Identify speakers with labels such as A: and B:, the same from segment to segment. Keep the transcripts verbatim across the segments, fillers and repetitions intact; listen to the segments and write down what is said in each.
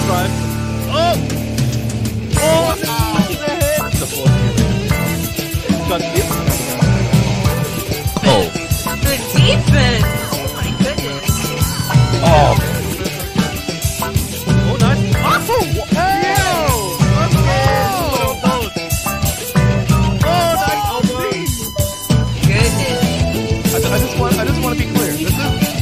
A: drive. Oh! Oh! The fourth got hit.
B: Oh.
C: Good defense! Oh my goodness.
A: Oh. Oh, nice. Awesome! Hey! Let's go! Oh, nice elbow.
C: Goodness.
A: I, I just want, I just want to be clear. This is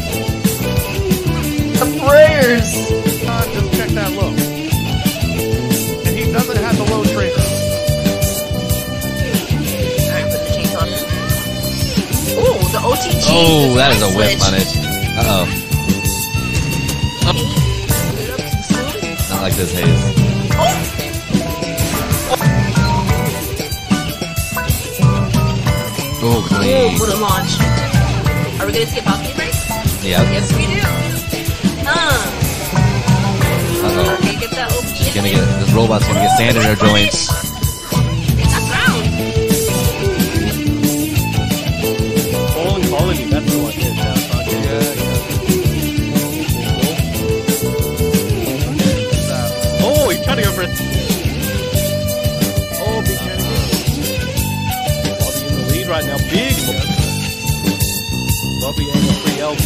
B: The prayers!
A: not just check that low. And he doesn't have the low trainer.
C: Alright, put the chains on. Ooh, the O T G.
B: Oh, that is a whip
C: switch.
B: on it. Uh-oh. Not like this, Haze. Oh,
C: Ooh,
B: clean.
C: what a launch. Are we gonna skip balcony break?
B: Yeah.
C: Yes, we do. Uh.
B: Uh-oh.
C: Okay, get that O P.
B: She's gonna get, this robot's gonna get sand in her joints.
C: That's round.
A: Fallen Colony, that's the one. Yeah, yeah. Oh, he's trying to go for it. Oh, big Jenny. Bobby in the lead right now. Big. Bobby and the free elbow.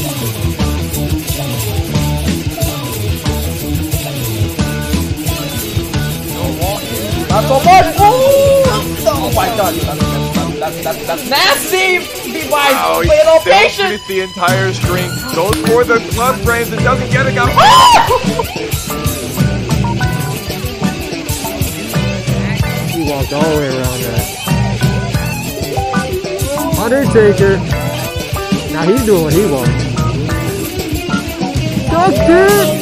D: Not so much! Oh, oh my god, that's, that's, that's, that's, that's nasty! Be wise,
E: Wow, he
D: play it all
E: still
D: patient!
E: shoots the entire string, goes for the club frames and doesn't get it. Got
F: He walked all the way around that. Undertaker. Now he's doing what he wants. Duck it!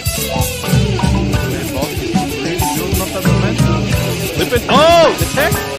A: Oh, the tech.